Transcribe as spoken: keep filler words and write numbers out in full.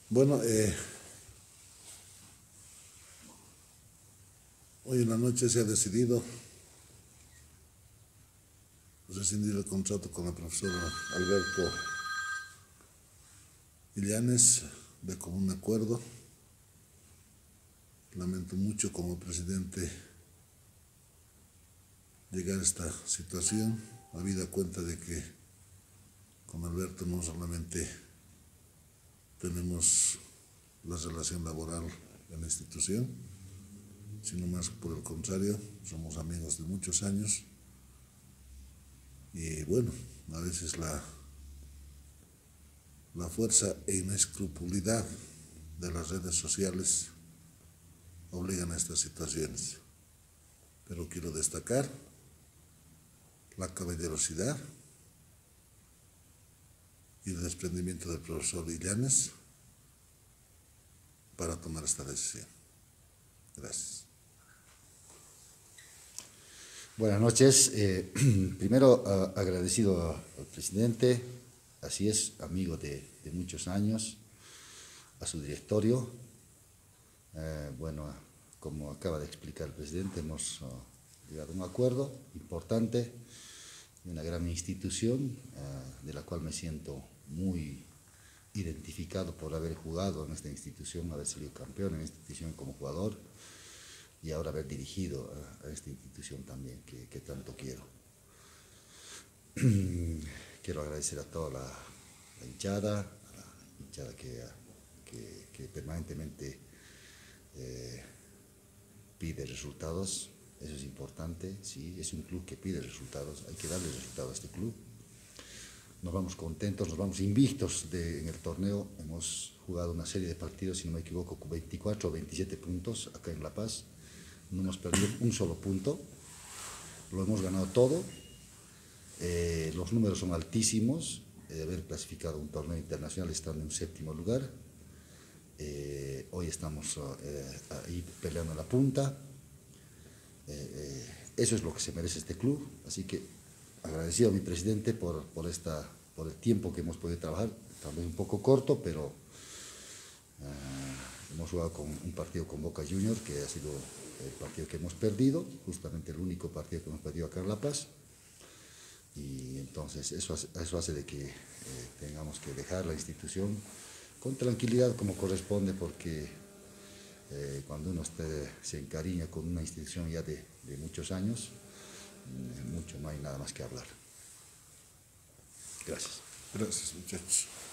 Bueno, eh, hoy en la noche se ha decidido rescindir el contrato con el profesor Alberto Illanes de común acuerdo. Lamento mucho como presidente llegar a esta situación, habida cuenta de que con Alberto no solamente tenemos la relación laboral en la institución, sino más por el contrario, somos amigos de muchos años y bueno, a veces la, la fuerza e inescrupulidad de las redes sociales obligan a estas situaciones. Pero quiero destacar la caballerosidad y el desprendimiento del profesor Illanes para tomar esta decisión. Gracias. Buenas noches. Eh, primero, uh, agradecido al presidente, así es, amigo de, de muchos años, a su directorio. Eh, bueno, como acaba de explicar el presidente, hemos uh, llegado a un acuerdo importante de una gran institución uh, de la cual me siento muy identificado por haber jugado en esta institución, haber salido campeón en esta institución como jugador y ahora haber dirigido a, a esta institución también que, que tanto quiero. Quiero agradecer a toda la, la hinchada, a la hinchada que, que, que permanentemente eh, pide resultados. Eso es importante, sí, es un club que pide resultados, hay que darle resultados a este club. Nos vamos contentos, nos vamos invictos de, en el torneo. Hemos jugado una serie de partidos, si no me equivoco, con veinticuatro o veintisiete puntos acá en La Paz. No hemos perdido un solo punto, lo hemos ganado todo. Eh, los números son altísimos, de haber clasificado un torneo internacional estando en un séptimo lugar. Eh, hoy estamos eh, ahí peleando en la punta. Eh, eh, eso es lo que se merece este club, así que agradecido a mi presidente por, por, esta, por el tiempo que hemos podido trabajar, tal vez un poco corto, pero uh, hemos jugado con un partido con Boca Juniors, que ha sido el partido que hemos perdido, justamente el único partido que hemos perdido acá en La Paz, y entonces eso hace, eso hace de que eh, tengamos que dejar la institución con tranquilidad como corresponde, porque eh, cuando uno esté, se encariña con una institución ya de, de muchos años, mucho, no hay nada más que hablar. Gracias. Gracias, muchachos.